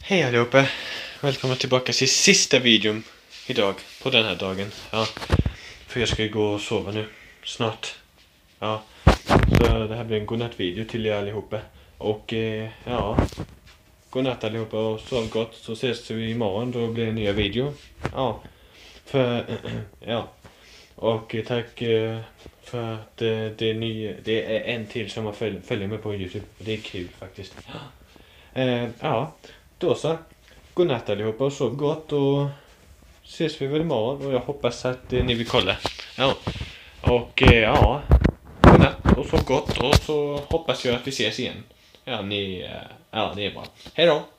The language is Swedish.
Hej allihopa, välkomna tillbaka till sista videon idag, på den här dagen. Ja, för jag ska gå och sova nu, snart. Ja, så det här blir en godnattvideo till er allihopa. Och ja, godnatt allihopa och sov gott, så ses vi imorgon, då blir det en ny video. Ja, för, ja. Och tack för att det är en till som har följer mig på YouTube. Det är kul faktiskt. Ja, då så. Godnatt allihopa och sov gott, och ses vi väl imorgon, och jag hoppas att ni vill kolla. Ja, och ja, godnatt och sov gott, och så hoppas jag att vi ses igen. Ja, ni är bra. Hej då!